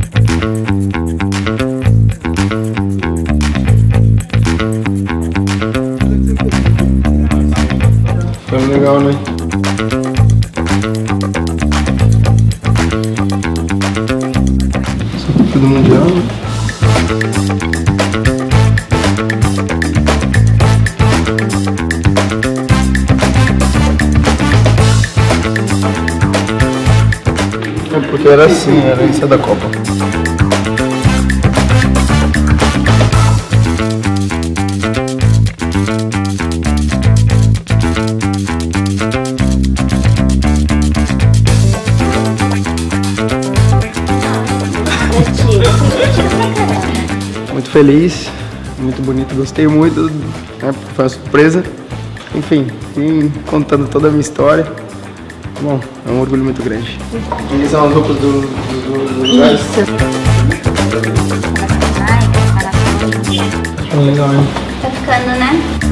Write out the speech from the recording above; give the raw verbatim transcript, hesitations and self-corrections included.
Foi legal, né? Tudo mundial, né? É porque era assim, era isso da Copa. Muito feliz, muito bonito, gostei muito, né, foi uma surpresa. Enfim, vim contando toda a minha história. Bom, é um orgulho muito grande. Eles são as roupas do, do, do lugar. Isso. Legal, hein? Tá ficando, né?